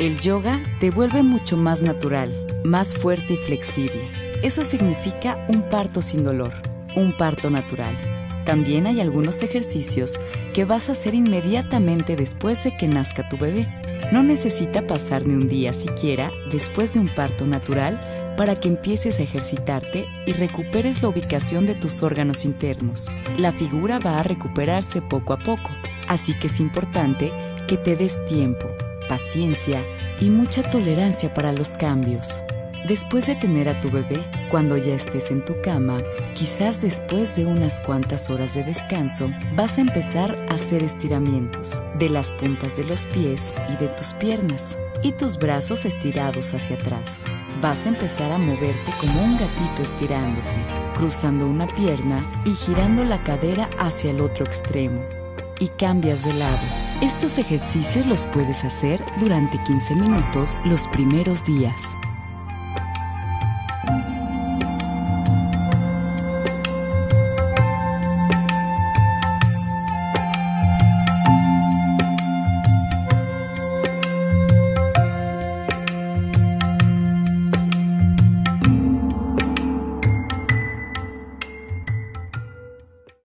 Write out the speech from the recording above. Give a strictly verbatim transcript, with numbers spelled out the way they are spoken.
El yoga te vuelve mucho más natural, más fuerte y flexible. Eso significa un parto sin dolor, un parto natural. También hay algunos ejercicios que vas a hacer inmediatamente después de que nazca tu bebé. No necesita pasar ni un día siquiera después de un parto natural para que empieces a ejercitarte y recuperes la ubicación de tus órganos internos. La figura va a recuperarse poco a poco, así que es importante que te des tiempo, paciencia y mucha tolerancia para los cambios. Después de tener a tu bebé, cuando ya estés en tu cama, quizás después de unas cuantas horas de descanso, vas a empezar a hacer estiramientos de las puntas de los pies y de tus piernas y tus brazos estirados hacia atrás. Vas a empezar a moverte como un gatito estirándose, cruzando una pierna y girando la cadera hacia el otro extremo. Y cambias de lado. Estos ejercicios los puedes hacer durante quince minutos los primeros días.